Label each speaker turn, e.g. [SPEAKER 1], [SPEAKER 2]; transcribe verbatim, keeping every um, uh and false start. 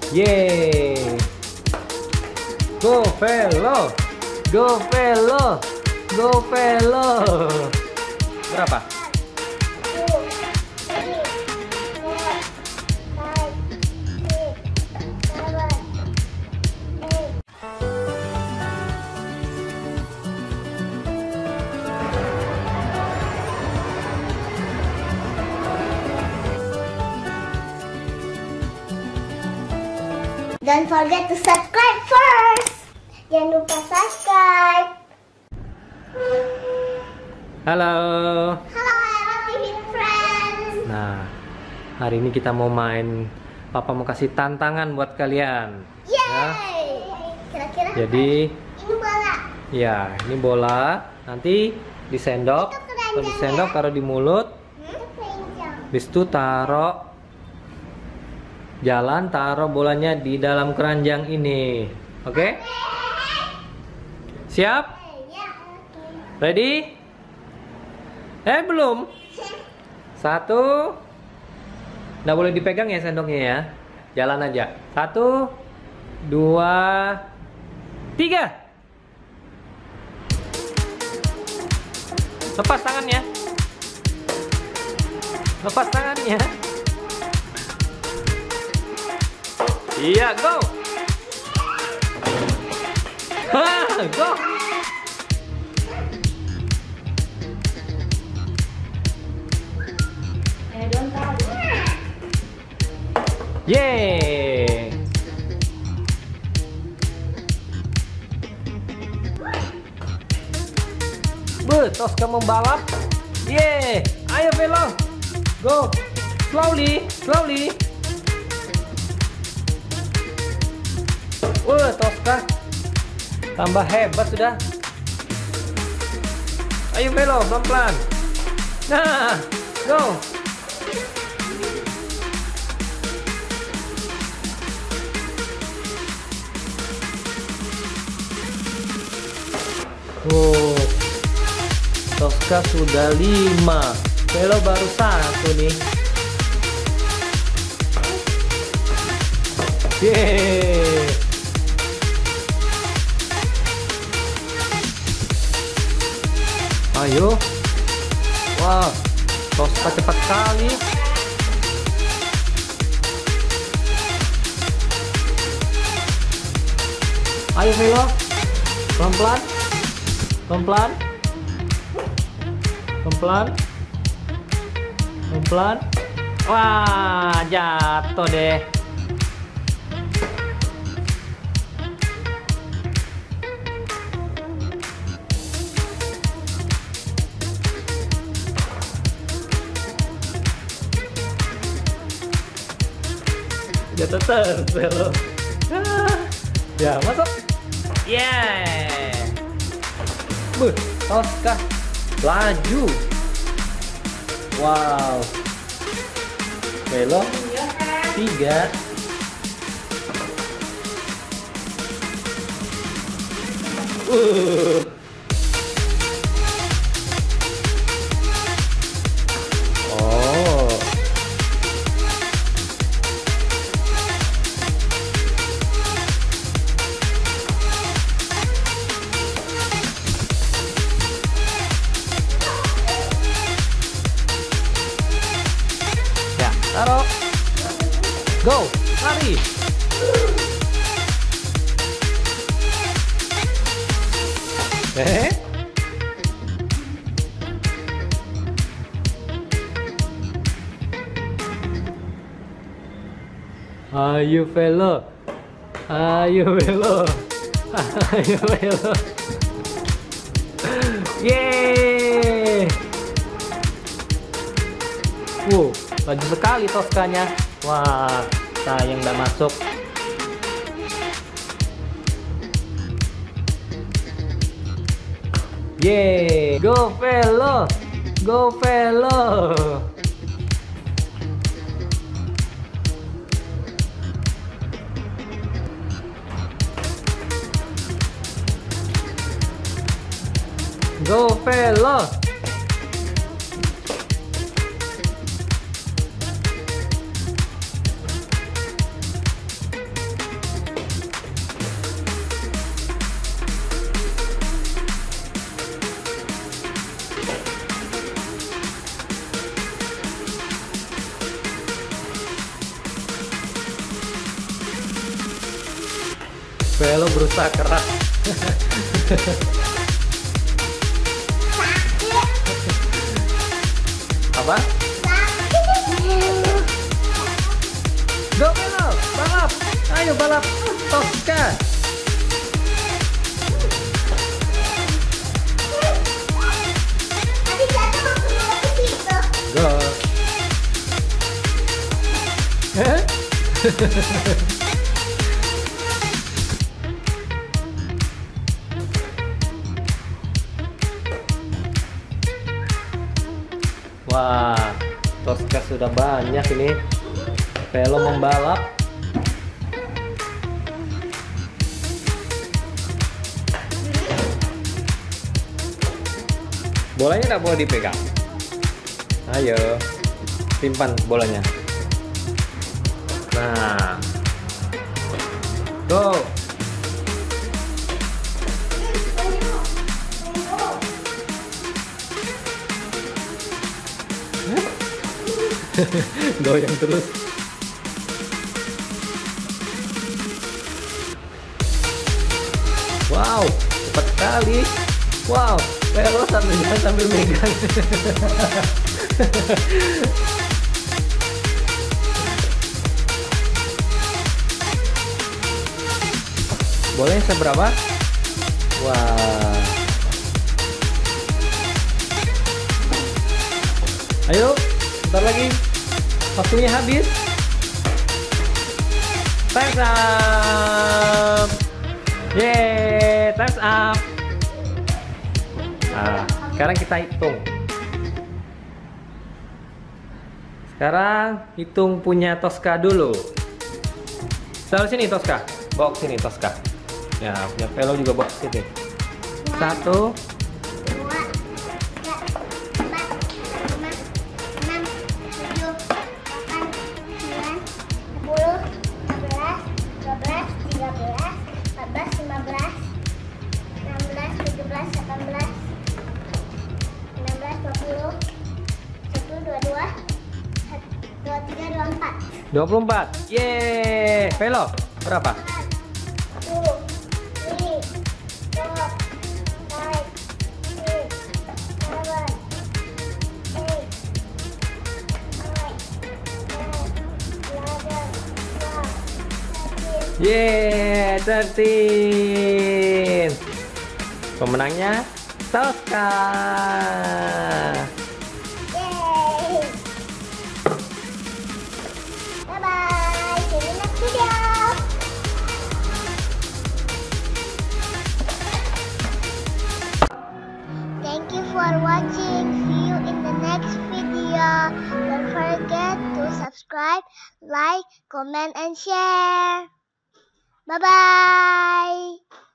[SPEAKER 1] Yeay. Go Velo. Go Velo. Go Velo. Berapa?
[SPEAKER 2] Don't forget to subscribe first. Jangan lupa subscribe.
[SPEAKER 1] Halo.
[SPEAKER 2] Halo Hero T V friends.
[SPEAKER 1] Nah, hari ini kita mau main. Papa mau kasih tantangan buat kalian. Ya.
[SPEAKER 2] Yeay. Kira-kira
[SPEAKER 1] Jadi,
[SPEAKER 2] ini bola.
[SPEAKER 1] ya, ini bola. Nanti disendok,
[SPEAKER 2] Itu keranjang
[SPEAKER 1] kalau disendok
[SPEAKER 2] ya?
[SPEAKER 1] taruh di mulut.
[SPEAKER 2] Hmm? Keranjang.
[SPEAKER 1] Habis itu taruh jalan, taruh bolanya di dalam keranjang ini. Oke? Siap?
[SPEAKER 2] Ya.
[SPEAKER 1] Ready? Eh, belum. Satu. Nggak boleh dipegang ya sendoknya ya. Jalan aja. Satu, dua, tiga. Lepas tangannya. Lepas tangannya. Iya, go. Hah, go. Yeay. Be, Tosca membalap. Yeay. Ayo Velo. Go. Slowly, slowly. Wah, Tosca tambah hebat sudah. Ayo Velo, pelan-pelan. Nah, go. Oh, Tosca sudah lima. Velo baru satu nih. Yeay. Ayo. Wah, Tosca cepat sekali. Ayo Velo. Pelan-pelan. Pelan-pelan. Pelan-pelan. Pelan-pelan. Wah, jatuh deh. Jatuh terus Velo. Ya, masuk. Yeah. Buh, Tosca laju. Wow. Velo tiga. Uh. Oh. Ya, taruh. Go, lari. Eh? Ayo Velo. Ayo Velo. Ayo Velo. Yeay. Wow, laju sekali Toscanya. Wah, sayang nggak masuk. Yeay, go Velo. Go Velo. Go Velo. Velo berusaha keras. Apa? Go Velo, balap. Ayo balap. Tosca.
[SPEAKER 2] Tadi jatuh langsung mau ke situ.
[SPEAKER 1] Go. Eh? Wah, Tosca sudah banyak ini. Velo membalap. Bolanya nggak boleh dipegang. Ayo, simpan bolanya. Nah, go. Goyang terus. Wow, cepat sekali. Wow, Velo sambil jalan sambil megang. Boleh seberapa? Wah. Ayo, bentar lagi. Waktunya habis. Time's up. Yeay, time's up. Nah, sekarang kita hitung. Sekarang hitung punya Tosca dulu. Taruh sini Tosca. Bawa ke sini Tosca. Ya, punya Velo juga bawa ke sini. Satu.
[SPEAKER 2] Dua, tiga, empat, lima, enam, tujuh, delapan, sembilan, sepuluh, sebelas, dua belas, tiga belas, empat belas, lima belas, enam belas, tujuh belas, delapan belas, sembilan belas, dua puluh, satu, dua, dua, dua, tiga, dua, empat.
[SPEAKER 1] dua puluh empat. Yeay. Velo berapa? Yeay, thirteen. Pemenangnya Tosca.
[SPEAKER 2] Yay! Bye bye. See you next video. Thank you for watching. See you in the next video. Don't forget to subscribe, like, comment, and share. Bye bye.